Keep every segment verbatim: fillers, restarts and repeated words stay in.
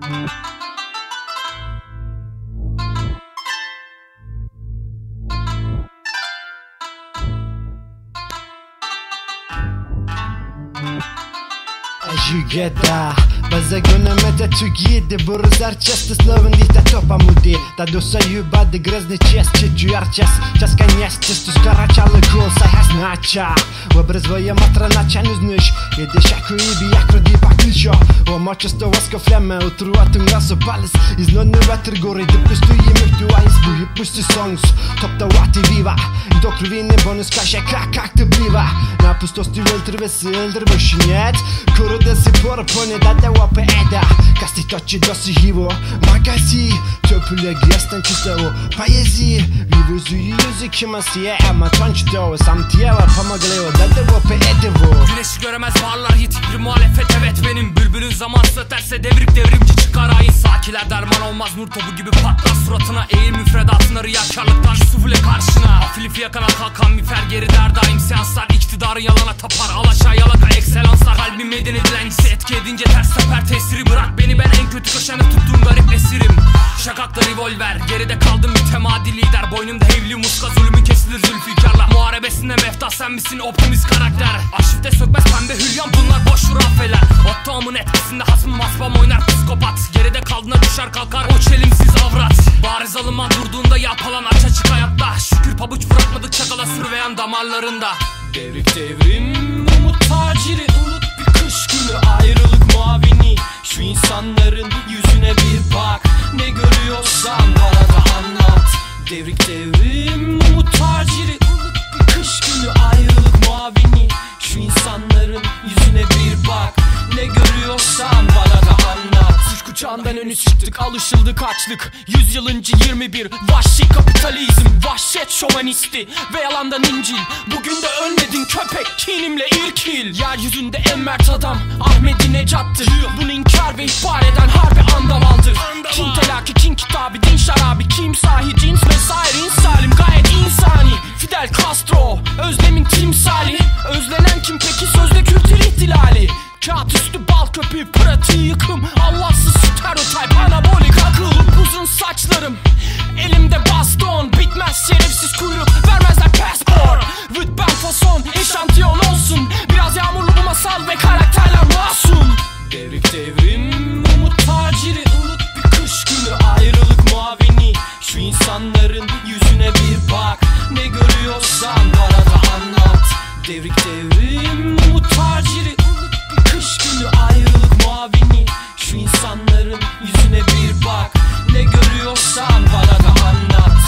As you get da Baza gonna meta tugidy, bo rozarciasty slovem dita topa mudi. Ta dosa jubady, grazny ciast, czy dżuarcias. Ciaska niestes, tu skaraciały kulsa hasnacha. Obraz voja matranacha nuznush. Jede shaku ibi akro di baknisho. O mochas to wasko flamme, och tro att de raso palles. Is no nu vatter går i det pustu i mycket ice. Buhi pustu songs, top da wati viva. I dok ruvinen bonus kasha kakak te bliva. Na pustos du velter vesilder vushinjet. Kuro desi por pone da da wape eda. Kasti tochi dosi hivo. Magasi, töpüle gästen kissa o poesi. Vivo suyu yüzü kimasiye ama tonçto. Samtiye var pamagleo da da wape edevo. Güneşi göremez varlar yitik bir muhalefet, evet benim. Bülbülün zamansı öterse devrik devrimci çıkar ayin. Sakiler derman olmaz, nur topu gibi patlar suratına. Eğil müfredatına riyakarlıktan Yusuf'ule karşına. Afilifi yakana kalkan mifer geri der daim. Seanslar iktidarın yalana tapar. Alaşağı yalaka ekselanslar. Kalbim medeni dilencisi, etki edince ters sefer tesiri. Bırak beni, ben en kötü köşende tuttuğum garip esirim. Şakakta revolver, geride kaldım mütemadi lider. Boynumda hevli muska, zulümün kesilir zülfikarla. Muharebesinde meftah sen misin optimist karakter. Arşivde sökmez pembe hülyan, bunlar boş hurafeler. Otto'mun etkisinde hasmım masbam oynar psikopat. Geride kaldığına düşer kalkar o çelimsiz avrat. Bariz alınma durduğunda yalpalan aç açık hayatta. Şükür pabuç bırakmadık çakala sürveyen damarlarında. Devrik devrim, umut taciri, unut bir kış günü, ayrılık muavini. Şu insanların yüzüne bir bak, ne görüyorsan bana da anlat. Devrik devrim, umut taciri, unut bir kış günü, ayrılık muavini. Şu insanların yüzüne bir bak, ne görüyorsan bana da anlat. Suç kucağından önü çıktık, alışıldık açlık. Yüzyılıncı yirmi bir, vahşi kapitalizm, vahşet şovanisti ve yalandan İncil. Bugün de ölmedin köpek, kinimle irkil. Yeryüzünde en mert adam Ahmedi Necat'tır. Bunu inkar ve ihbar eden harbi andavaldır. Kin telaki, kin kitabı, din şarabi, kimsahi, cins vesaire insalim, gayet insani. Fidel Castro, özlemin timsali. Özlenen kim peki, sözde kültür ihtilali. Kağıt üstü bal köpüğü, pratiği yıkım. Allahsız stereotip, anabolik akıl. Uzun saçlarım, elimde baston. Bitmez şerefsiz kuyruk, vermezler paspor. Rütben fason, eşantiyon olsun. Biraz yağmurlu bu masal ve karakterler masum. Devrik devrim, umut taciri, unut bir kış günü, ayrılık muavini. Şu insanların yüzüne bir bak, ne görüyorsan bana da anlat. Devrik devrim, umut taciri, unut bir kış günü, ayrılık muavini. Şu insanların yüzüne bir bak, ne görüyorsan bana da anlat.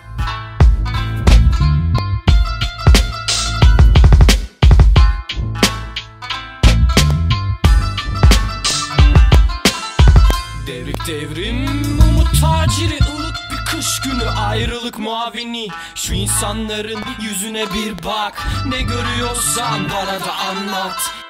Devrik devrim, umut taciri, unut bir kış günü, ayrılık muavini. Şu insanların yüzüne bir bak, ne görüyorsan bana da anlat.